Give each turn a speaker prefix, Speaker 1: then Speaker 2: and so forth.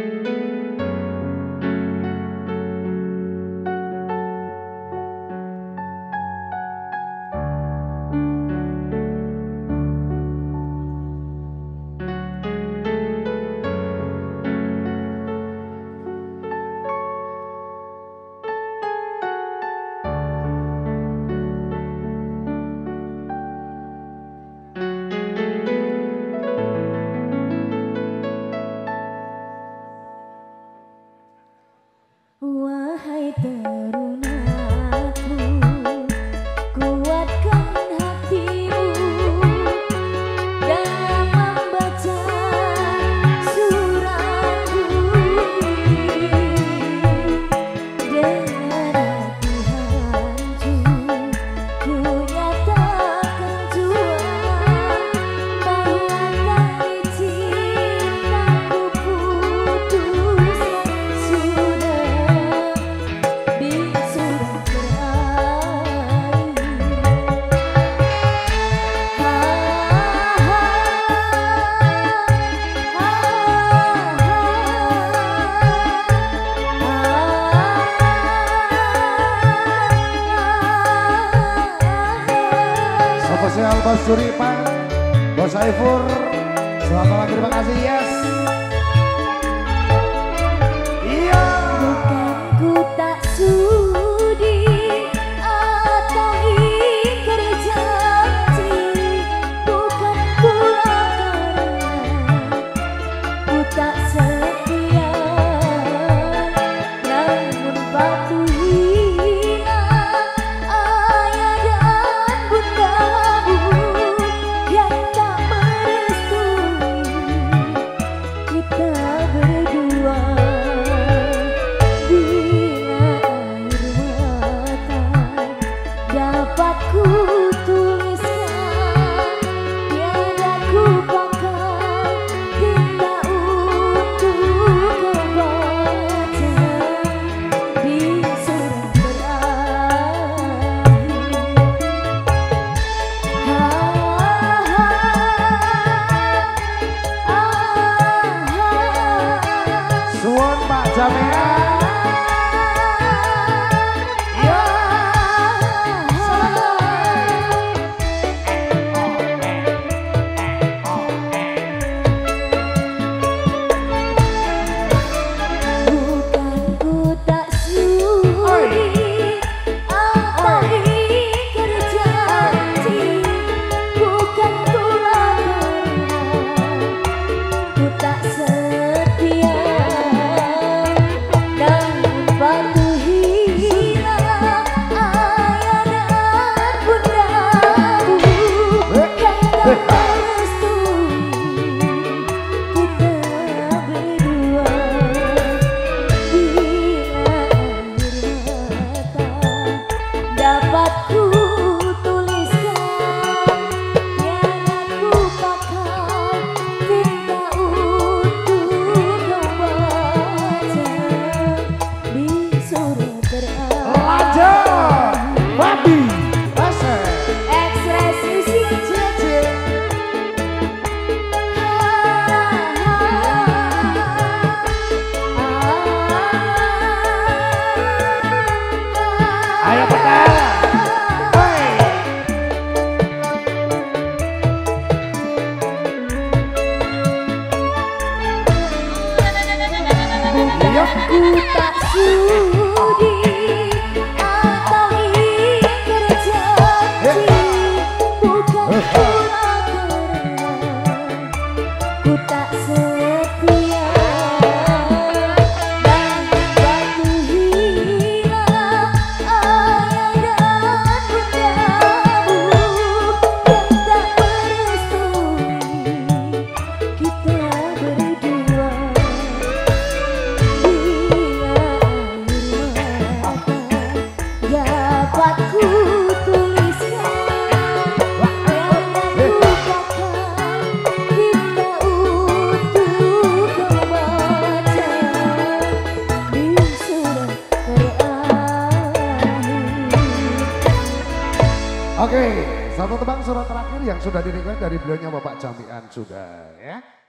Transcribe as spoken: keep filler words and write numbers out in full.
Speaker 1: Wahai terunaku, kuatkan hatimu dalam membaca suratku dengan hati hancur. Ku nyatakan jua bahwa tali cintaku putuskan sudah.
Speaker 2: Spesial Bos Juripan, Bos Saifur, selamat malam, terima kasih, yes. Iya.
Speaker 1: Bukan ku tak sudi atau ingkar janji, bukan pula karena ku tak setia, namun batu hina ayah dan bundamu yang tak merestui kita berdua. Dapat ku tuliskan, tiada ku pakai tinta untuk kau baca di surat berakhir.
Speaker 2: Suwun Pak Jamian. Ayo pekan.
Speaker 1: Ku tak sudi atau ingkar janji, bukan pula karena ku tak setia, dan batu hina ayah dan bundamu yang tak merestui kita berdua. Dapat ku tuliskan, tiada ku pakai tinta untuk kau baca di surat berakhir.
Speaker 2: Oke, satu tebang surat terakhir yang sudah direkam dari beliaunya Bapak Jamian sudah ya.